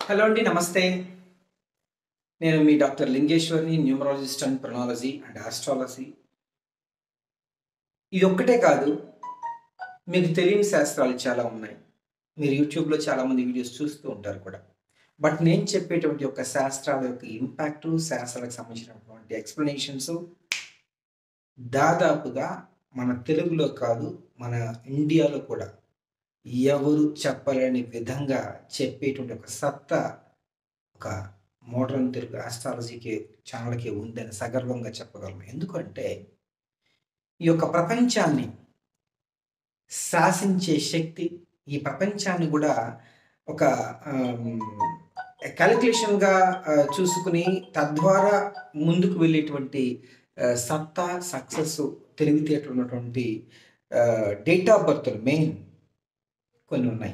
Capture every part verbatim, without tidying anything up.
Hello అండి, నమస్తే. నేను మీ డాక్టర్ లింగేశ్వర్ని, numerologist and pronology and astrology. ఇది ఒక్కటే కాదు, మీకు తెలియని శాస్త్రాలు చాలా ఉన్నాయి. మీరు యూట్యూబ్‌లో చాలామంది వీడియోస్ చూస్తూ ఉంటారు కూడా. బట్ నేను చెప్పేటువంటి యొక్క శాస్త్రాల యొక్క ఇంపాక్టు, శాస్త్రాలకు సంబంధించినటువంటి ఎక్స్‌ప్లనేషన్స్ దాదాపుగా మన తెలుగులో కాదు, మన ఇండియాలో కూడా ఎవరు చెప్పలేని విధంగా చెప్పేటువంటి ఒక సత్తా ఒక మోడర్న్ తెలుగు ఆస్ట్రాలజీకి ఛానల్‌కి ఉందని సగర్వంగా చెప్పగలను. ఎందుకంటే ఈ యొక్క ప్రపంచాన్ని శాసించే శక్తి, ఈ ప్రపంచాన్ని కూడా ఒక ఆహ్, కాలిక్యులేషన్‌గా ఆహ్, చూసుకొని తద్వారా ముందుకు వెళ్ళేటువంటి ఆహ్, సత్తా, సక్సెస్సు, తెలివితేటలు ఉన్నటువంటి ఆహ్, డేట్ ఆఫ్ బర్త్‌లు మెయిన్ కొన్ని ఉన్నాయి.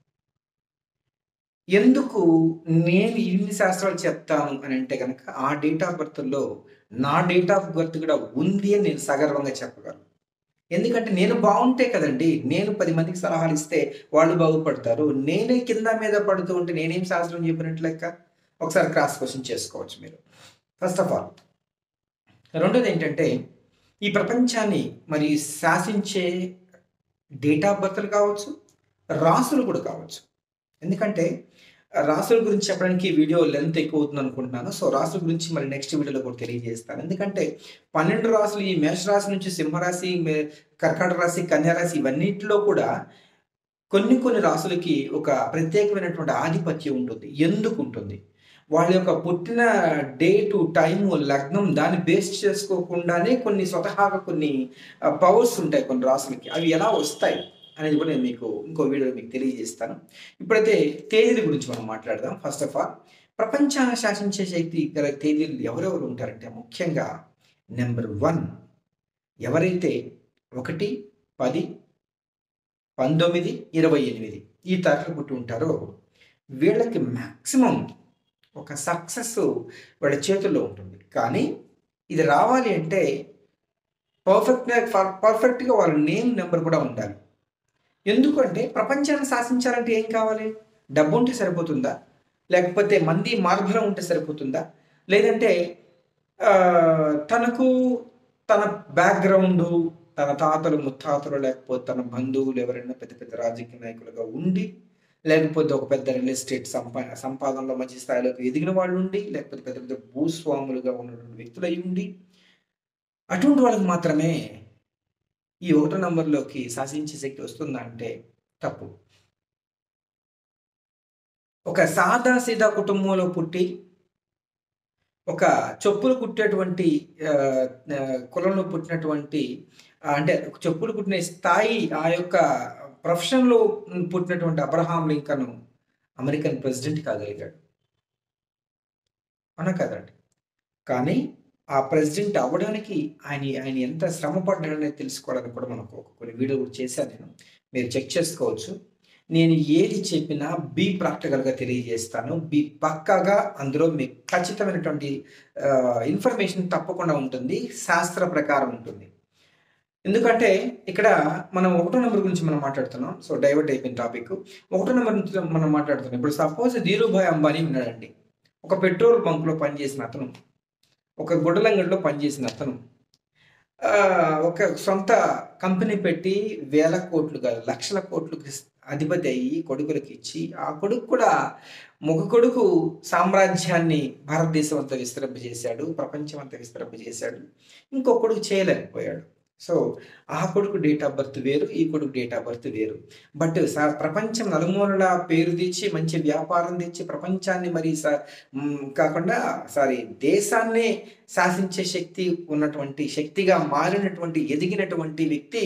ఎందుకు నేను ఇన్ని శాస్త్రాలు చెప్తాను అని అంటే గనక, ఆ డేట్ ఆఫ్ బర్త్‌లో నా డేట్ ఆఫ్ బర్త్ కూడా ఉంది అని నేను సగర్వంగా చెప్పగలను. ఎందుకంటే నేను బావుంటే కదండీ! నేను పది మందికి సలహాలు ఇస్తే వాళ్ళు బాగుపడతారు. నేనే కింద మీద పడుతూ ఉంటే నేనేం శాస్త్రం చెప్పినట్టు లెక్క? ఒకసారి క్రాస్ క్వెషన్ చేసుకోవచ్చు మీరు. First of all. రెండోదేంటంటే, ఈ ప్రపంచాన్ని మరి శాసించే డేట్ ఆఫ్ బర్త్‌లు కావచ్చు, రాసులు కూడా కావచ్చు. ఎందుకంటే రాసుల గురించి చెప్పడానికి వీడియో లెంత్ ఎక్కువ అవుతుంది అనుకుంటున్నాను. సో, రాసుల గురించి మరి నెక్స్ట్ వీడియోలో కూడా తెలియజేస్తాను. ఎందుకంటే పన్నెండు రాసులు, ఈ మేషరాశి నుంచి సింహరాశి, మే కర్కాటక రాశి, కన్యా రాశి ఇవన్నిటిలో కూడా కొన్ని కొన్ని రాసులకి ఒక ప్రత్యేకమైనటువంటి ఆధిపత్యం ఉంటుంది. ఎందుకు ఉంటుంది? వాళ్ళ యొక్క పుట్టిన డేటు, టైము, లగ్నం దాన్ని బేస్ చేసుకోకుండానే కొన్ని స్వతహాగా కొన్ని ఆహ్, పవర్స్ ఉంటాయి కొన్ని రాసులకి. అవి ఎలా వస్తాయి అనేది కూడా నేను మీకు ఇంకో వీడియోలో మీకు తెలియజేస్తాను. ఇప్పుడైతే తేదీల గురించి మనం మాట్లాడదాం. ఫస్ట్ ఆఫ్ ఆల్, ప్రపంచాన్ని శాసించే శక్తి గల తేదీలు ఎవరెవరు ఉంటారంటే, ముఖ్యంగా నెంబర్ వన్, ఎవరైతే ఒకటి, పది, పంతొమ్మిది, ఇరవై ఎనిమిది ఈ తారీఖులు పుట్టి ఉంటారో వీళ్ళకి మాక్సిమం ఒక సక్సెస్ వాళ్ళ చేతుల్లో ఉంటుంది. కానీ ఇది రావాలి అంటే పర్ఫెక్ట్‌గా ఫర్ పర్ఫెక్ట్‌గా వాళ్ళ నేమ్ నెంబర్ కూడా ఉండాలి. ఎందుకంటే ప్రపంచాన్ని శాసించాలంటే ఏం కావాలి? డబ్బుంటే సరిపోతుందా? లేకపోతే మంది మార్బలం ఉంటే సరిపోతుందా? లేదంటే ఆహ్, తనకు తన బ్యాక్‌గ్రౌండు, తన తాతలు, ముత్తాతలు లేకపోతే తన బంధువులు ఎవరైనా పెద్ద పెద్ద రాజకీయ నాయకులుగా ఉండి, లేకపోతే ఒక పెద్ద రియల్ ఎస్టేట్ సంపా సంపాదనలో మంచి స్థాయిలోకి ఎదిగిన వాళ్ళుండి, లేకపోతే పెద్ద పెద్ద భూస్వాములుగా ఉన్నటువంటి వ్యక్తులయ్యుండి, అటువంటి వాళ్ళకి మాత్రమే ఈ ఒకటో నంబర్‌లోకి శాసించే శక్తి వస్తుందా అంటే తప్పు. ఒక సాదా సీదా కుటుంబంలో పుట్టి, ఒక చెప్పులు కుట్టేటువంటి ఆహ్, ఆహ్, కులంలో పుట్టినటువంటి ఆహ్, అంటే చెప్పులు కుట్టిన స్థాయి ఆ యొక్క ప్రొఫెషన్‌లో హ్మ్, పుట్టినటువంటి అబ్రహాం లింకన్ అమెరికన్ ప్రెసిడెంట్ కాగలిగాడు. అవునా కదండీ! కానీ ఆ ప్రెసిడెంట్ అవ్వడానికి ఆయన ఆయన ఎంత శ్రమ పడ్డాడనేది తెలుసుకోవడానికి కూడా మనకు ఒక కొన్ని వీడియోలు కూడా చేశాను నేను. మీరు చెక్ చేసుకోవచ్చు. నేను ఏది చెప్పినా బీ ప్రాక్టికల్‌గా తెలియజేస్తాను. బీ పక్కాగా అందులో మీకు ఖచ్చితమైనటువంటి ఆహ్, ఇన్ఫర్మేషన్ తప్పకుండా ఉంటుంది. శాస్త్ర ప్రకారం ఉంటుంది. ఎందుకంటే ఇక్కడ మనం ఒకటో నంబర్ గురించి మనం మాట్లాడుతున్నాం. సో, డైవర్ట్ అయిపోయిన టాపిక్. ఒకటో నంబర్ నుంచి మనం మాట్లాడుతున్నాం. ఇప్పుడు సపోజ్ ధీరుభాయ్ అంబానీ ఉన్నాడండి. ఒక పెట్రోల్ బంక్‌లో పనిచేసిన అతను. ఒక గుడ్డలంగడిలో పనిచేసిన అతను. ఆహ్, ఒక సొంత కంపెనీ పెట్టి వేల కోట్లు కాదు, లక్షల కోట్లకి స్ అధిపతి అయ్యి కొడుకులకిచ్చి, ఆ కొడుకు కూడా మగ కొడుకు సామ్రాజ్యాన్ని భారతదేశం అంతా విస్తరింపజేశాడు. ప్రపంచం అంతా విస్తరింపజేశాడు. ఇంకో కొడుకు చేయలేకపోయాడు. సో, ఆ కొడుకు డేట్ ఆఫ్ బర్త్ వేరు. ఈ కొడుకు డేట్ ఆఫ్ బర్త్ వేరు. బట్ స ప్రపంచం నలుమూలలా పేరు తెచ్చి, మంచి వ్యాపారం తెచ్చి, ప్రపంచాన్ని మరి స హ్మ్, కాకుండా సారీ దేశాన్నే శాసించే శక్తి ఉన్నటువంటి, శక్తిగా మారినటువంటి, ఎదిగినటువంటి వ్యక్తి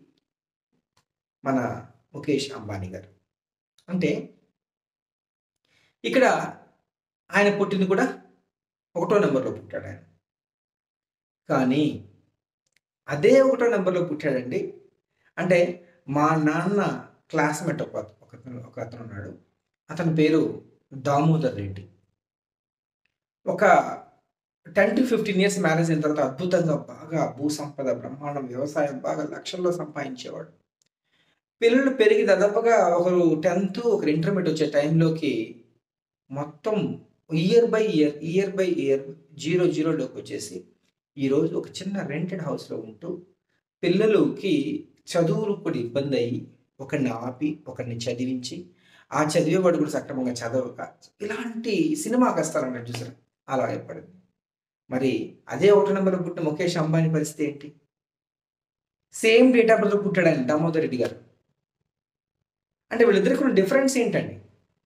మన ముఖేష్ అంబానీ గారు. అంటే ఇక్కడ ఆయన పుట్టింది కూడా ఒకటో నంబర్‌లో పుట్టాడాయన. కానీ అదే ఒకటో నంబర్‌లో పుట్టాడండి. అంటే మా నాన్న క్లాస్‌మేట్ ఒక ఒకతను ఒకతనున్నాడు. అతని పేరు దామోదర్ రెడ్డి. ఒక పది పదిహేను ఇయర్స్ మ్యారేజ్ అయిన తర్వాత అద్భుతంగా బాగా భూ సంపద, బ్రహ్మాండం, వ్యవసాయం బాగా లక్షల్లో సంపాదించేవాడు. పిల్లలు పెరిగి దాదాపుగా ఒకరు టెన్త్, ఒకరు ఇంటర్మీడియేట్ వచ్చే టైంలోకి మొత్తం year by year, year by year zero జీరోలోకి వచ్చేసి ఈరోజు ఒక చిన్న రెంటెడ్ హౌస్‌లో ఉంటూ పిల్లలకి చదువులు కూడా ఇబ్బంది అయ్యి, ఒకడిని ఆపి, ఒకడిని చదివించి, ఆ చదివేవాడు కూడా సక్రమంగా చదవక, ఇలాంటి సినిమా కష్టాలున్నాయి చూసారా? అలా ఏర్పడింది. మరి అదే ఒకటో నంబర్‌లో పుట్టిన ముఖేష్ అంబానీ పరిస్థితి ఏంటి? సేమ్ డేట్ ఆఫ్ బర్త్‌లో పుట్టాడు ఆయన దామోదర్ రెడ్డి గారు. అంటే వీళ్ళిద్దరికి ఉన్న డిఫరెన్స్ ఏంటండి?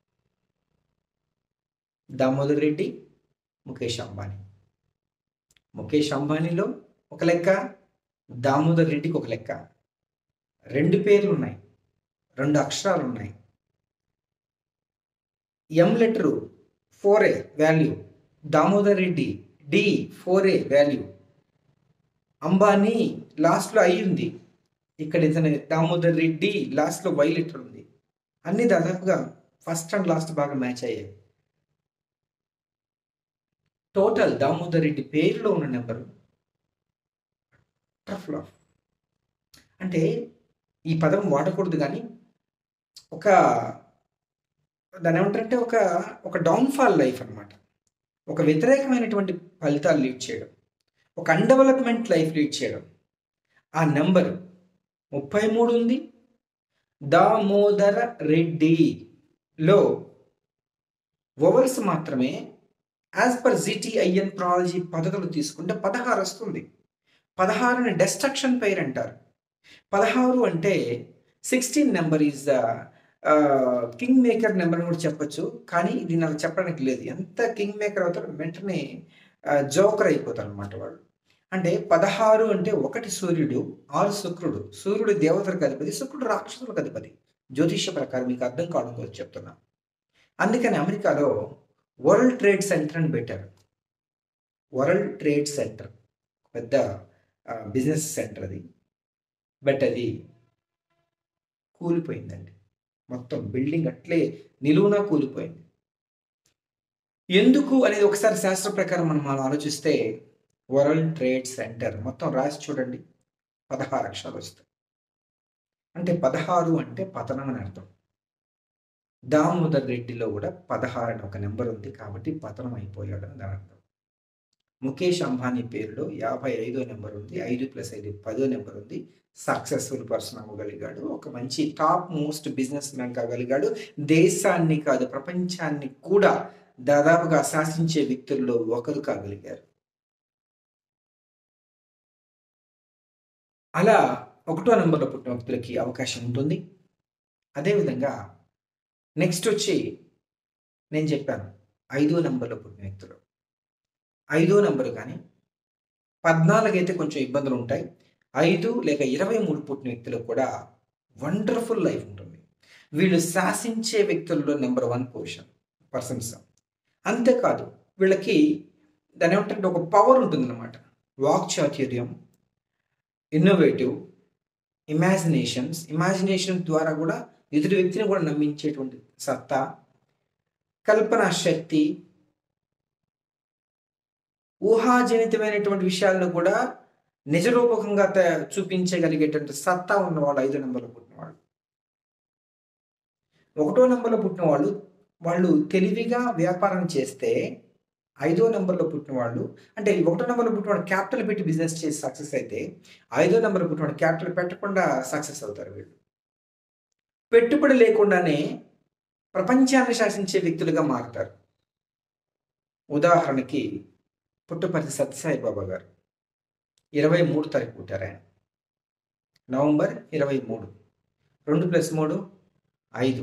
దామోదర్ రెడ్డి, ముఖేష్ అంబానీ. ముఖేష్ అంబానీలో ఒక లెక్క, దామోదర్ రెడ్డికి ఒక లెక్క. రెండు పేర్లు ఉన్నాయి, రెండు అక్షరాలు ఉన్నాయి. M letter four A value, Damodar Reddy D four A value, Ambani లాస్ట్లో ఐ ఉంది. ఇక్కడ ఇతని దామోదర్ రెడ్డి లాస్ట్లో వై లెటర్ ఉంది. అన్ని దాదాపుగా ఫస్ట్ అండ్ లాస్ట్ బాగా మ్యాచ్ అయ్యాయి. టోటల్ దామోదర్ రెడ్డి పేరులో ఉన్న నెంబరు ఫ్లాప్. అంటే ఈ పదం వాడకూడదు, కానీ ఒక దాని ఏమంటారంటే ఒక ఒక డౌన్ఫాల్ లైఫ్ అనమాట. ఒక వ్యతిరేకమైనటువంటి ఫలితాలు లీడ్ చేయడం, ఒక అన్డెవలప్మెంట్ లైఫ్ లీడ్ చేయడం. ఆ నెంబర్ ముప్పై మూడు ఉంది. దామోదర రెడ్డిలో వవల్స్ మాత్రమే యాజ్ పర్ జిటిఐఎన్ ప్రాలజీ పద్ధతులు తీసుకుంటే పదహారు వస్తుంది. పదహారుని డెస్ట్రక్షన్ పెయిర్ అంటారు. పదహారు అంటే sixteen number is the king maker number అని కూడా చెప్పచ్చు, కానీ ఇది నాకు చెప్పడానికి లేదు. ఎంత కింగ్ మేకర్ అవుతారో వెంటనే జోకర్ అయిపోతారు అనమాట వాళ్ళు. అంటే పదహారు అంటే ఒకటి సూర్యుడు, ఆరు శుక్రుడు. సూర్యుడు దేవతలకు అధిపతి, శుక్రుడు రాక్షసులకు అధిపతి. జ్యోతిష్య ప్రకారం మీకు అర్థం కావడం కోసం చెప్తున్నా. అందుకని అమెరికాలో వరల్డ్ ట్రేడ్ సెంటర్ అని పెట్టారు. వరల్డ్ ట్రేడ్ సెంటర్ పెద్ద బిజినెస్ సెంటర్ అది. బట్ అది కూలిపోయిందండి. మొత్తం బిల్డింగ్ అట్లే నిలువునా కూలిపోయింది. ఎందుకు అనేది ఒకసారి శాస్త్ర ప్రకారం మనం మనం ఆలోచిస్తే, వరల్డ్ ట్రేడ్ సెంటర్ మొత్తం రాసి చూడండి, పదహారు అక్షరాలు వస్తాయి. అంటే పదహారు అంటే పతనం అని అర్థం. దామోదర్ రెడ్డిలో కూడా పదహారు అని ఒక నెంబర్ ఉంది, కాబట్టి పతనం అయిపోయాడు అని దాని అర్థం. ముఖేష్ అంబానీ పేరులో యాభై ఐదో నెంబర్ ఉంది, ఐదు ప్లస్ ఐదు పదో నెంబర్ ఉంది. సక్సెస్ఫుల్ పర్సన్ అవ్వగలిగాడు, ఒక మంచి టాప్ మోస్ట్ బిజినెస్ మ్యాన్ కాగలిగాడు. దేశాన్ని కాదు ప్రపంచాన్ని కూడా దాదాపుగా శాసించే వ్యక్తుల్లో ఒకరు కాగలిగారు. అలా ఒకటో నెంబర్లో పుట్టిన వ్యక్తులకి అవకాశం ఉంటుంది. అదేవిధంగా నెక్స్ట్ వచ్చి నేను చెప్పాను ఐదో నెంబర్లో పుట్టిన వ్యక్తులు. ఐదో నెంబరు కానీ పద్నాలుగు అయితే కొంచెం ఇబ్బందులు ఉంటాయి. ఐదు లేక ఇరవై మూడు పుట్టిన వ్యక్తులకు కూడా వండర్ఫుల్ లైఫ్ ఉంటుంది. వీళ్ళు శాసించే వ్యక్తుల్లో నెంబర్ వన్ పొజిషన్ పర్సన్స్. అంతేకాదు వీళ్ళకి దాని ఏమంటే ఒక పవర్ ఉంటుందన్నమాట. వాక్చాతుర్యం, ఇన్నోవేటివ్, ఇమాజినేషన్స్ ఇమాజినేషన్ ద్వారా కూడా ఎదుటి వ్యక్తిని కూడా నమ్మించేటువంటి సత్తా, కల్పనా శక్తి, ఊహాజనితమైనటువంటి విషయాలను కూడా నిజరూపకంగా చూపించగలిగేటువంటి సత్తా ఉన్నవాళ్ళు ఐదో నెంబర్లో పుట్టినవాళ్ళు. ఒకటో నెంబర్లో పుట్టిన వాళ్ళు వాళ్ళు తెలివిగా వ్యాపారం చేస్తే, ఐదో నెంబర్లో పుట్టిన వాళ్ళు అంటే ఒకటో నెంబర్లో పుట్టినవాడు క్యాపిటల్ పెట్టి బిజినెస్ చేసి సక్సెస్ అయితే, ఐదో నెంబర్లో పుట్టినవాడు క్యాపిటల్ పెట్టకుండా సక్సెస్ అవుతారు. వీళ్ళు పెట్టుబడి లేకుండానే ప్రపంచాన్ని శాసించే వ్యక్తులుగా మారుతారు. ఉదాహరణకి పుట్టపర్తి సత్యసాయి బాబా గారు ఇరవై మూడు తారీఖు పుట్టారు. ఆయన నవంబర్ ఇరవై మూడు. రెండు ప్లస్ మూడు ఐదు.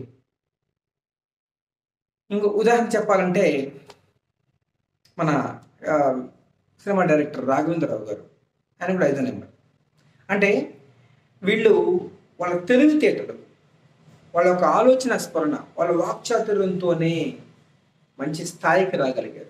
ఇంకో ఉదాహరణ చెప్పాలంటే మన సినిమా డైరెక్టర్ రాఘవేంద్రరావు గారు, ఆయన కూడా ఐదో నెంబర్. అంటే వీళ్ళు వాళ్ళ తెలివితేటలు, వాళ్ళ యొక్క ఆలోచన స్ఫురణ, వాళ్ళ వాక్చాతుర్యంతోనే మంచి స్థాయికి రాగలిగారు.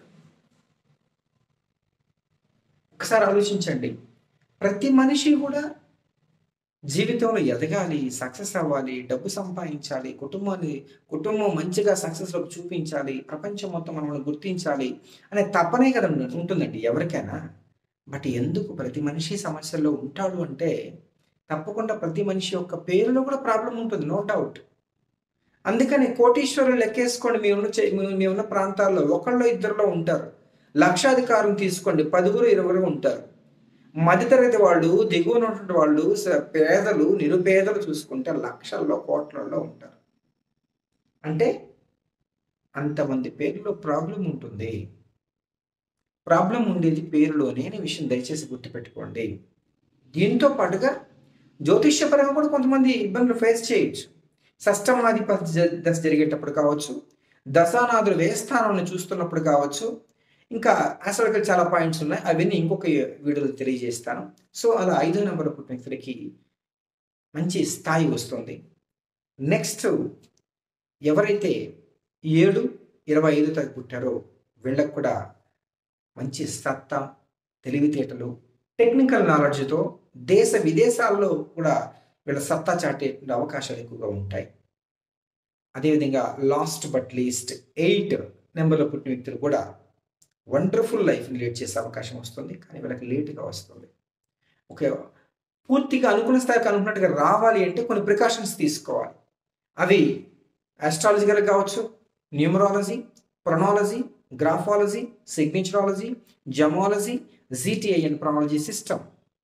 ఒకసారి ఆలోచించండి, ప్రతి మనిషి కూడా జీవితంలో ఎదగాలి, సక్సెస్ అవ్వాలి, డబ్బు సంపాదించాలి, కుటుంబాన్ని కుటుంబం మంచిగా సక్సెస్లోకి చూపించాలి, ప్రపంచం మొత్తం మనల్ని గుర్తించాలి అనే తపనే కదా ఉంటుందండి ఎవరికైనా. బట్ ఎందుకు ప్రతి మనిషి సమస్యల్లో ఉంటాడు అంటే, తప్పకుండా ప్రతి మనిషి యొక్క పేరులో కూడా ప్రాబ్లం ఉంటుంది, నో డౌట్. అందుకని కోటీశ్వరులు లెక్కేసుకోండి, మీ ఉన్న చే- మీ- మీ ఉన్న ప్రాంతాల్లో ఒకళ్ళు ఇద్దరులో ఉంటారు. లక్షాధికారం తీసుకోండి, పదుగురు ఇరువురు ఉంటారు. మధ్యతరగతి వాళ్ళు, దిగువన ఉన్నటువంటి వాళ్ళు, స- పేదలు, నిరుపేదలు చూసుకుంటే లక్షల్లో కోట్లలో ఉంటారు. అంటే అంతమంది పేర్లో ప్రాబ్లం ఉంటుంది. ప్రాబ్లం ఉండేది పేరులోనే అనే విషయం దయచేసి గుర్తుపెట్టుకోండి. దీంతో పాటుగా జ్యోతిష్యపరంగా కూడా కొంతమంది ఇబ్బందులు ఫేస్ చేయొచ్చు. షష్టమాధిపతి జ- దశ జరిగేటప్పుడు కావచ్చు, దశానాథులు వ్యయస్థానాన్ని చూస్తున్నప్పుడు కావచ్చు, ఇంకా అసలు చాలా పాయింట్స్ ఉన్నాయి. అవన్నీ ఇంకొక వీడియోలో తెలియజేస్తాను. సో అలా ఐదో నెంబర్ పుట్టిన వ్యక్తులకి మంచి స్థాయి వస్తుంది. నెక్స్ట్ ఎవరైతే ఏడు ఇరవై ఐదు తగ్గ పుట్టారో వీళ్ళకు కూడా మంచి సత్తా, తెలివితేటలు, టెక్నికల్ నాలెడ్జ్తో దేశ విదేశాల్లో కూడా వీళ్ళ సత్తా చాటే అవకాశాలు ఎక్కువగా ఉంటాయి. అదేవిధంగా లాస్ట్ బట్ లీస్ట్ ఎయిట్ నెంబర్లో పుట్టిన వ్యక్తులు కూడా వండర్ఫుల్ లైఫ్ని లీడ్ చేసే అవకాశం వస్తుంది. కానీ వీళ్ళకి లేటుగా వస్తుంది. ఓకే, పూర్తిగా అనుకున్న స్థాయికి అనుకున్నట్టుగా రావాలి అంటే కొన్ని ప్రికాషన్స్ తీసుకోవాలి. అవి ఆస్ట్రాలజికల్ కావచ్చు, numerology, pronology, graphology, signaturology, gemology, GTI and pronology system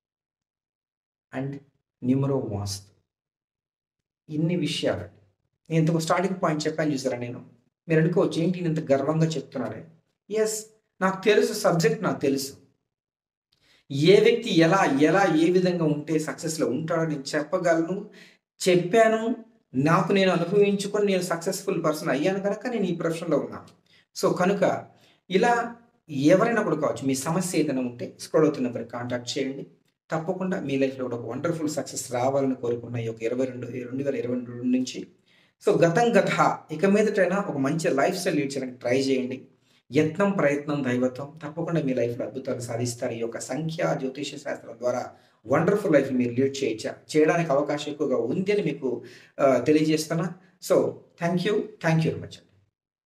and numero vastu. ఇన్ని విషయాలు నేను ఇంతకు స్టార్టింగ్ పాయింట్ చెప్పాను చూసారా, నేను మీరు అనుకోవచ్చు ఏంటి నేను ఇంత గర్వంగా చెప్తున్నారే. ఎస్, నాకు తెలుసు, సబ్జెక్ట్ నాకు తెలుసు. ఏ వ్యక్తి ఎలా ఎలా ఏ విధంగా ఉంటే సక్సెస్లో ఉంటాడో నేను చెప్పగలను, చెప్పాను. నాకు నేను అనుభవించుకొని నేను సక్సెస్ఫుల్ పర్సన్ అయ్యాను కనుక నేను ఈ ప్రొఫెషన్లో ఉన్నాను. సో కనుక ఇలా ఎవరైనా కూడా కావచ్చు, మీ సమస్య ఏదైనా ఉంటే స్క్రోల్ అవుతున్న నెంబర్కి కాంటాక్ట్ చేయండి. తప్పకుండా మీ లైఫ్లో కూడా ఒక వండర్ఫుల్ సక్సెస్ రావాలని కోరుకున్న ఈ ఒక ఇరవై రెండు రెండు వేల ఇరవై రెండు నుంచి సో గతం గత ఇక మీదటైనా ఒక మంచి లైఫ్ స్టైల్ లీడ్ చేయడానికి ట్రై చేయండి. యత్నం, ప్రయత్నం, దైవత్వం, తప్పకుండా మీ లైఫ్లో అద్భుతాలు సాధిస్తారు. ఈ యొక్క సంఖ్య జ్యోతిష శాస్త్రం ద్వారా వండర్ఫుల్ లైఫ్ మీరు లీడ్ చేయొచ్చా చేయడానికి అవకాశం ఎక్కువగా ఉంది అని మీకు తెలియజేస్తున్నా. So thank you thank you very much.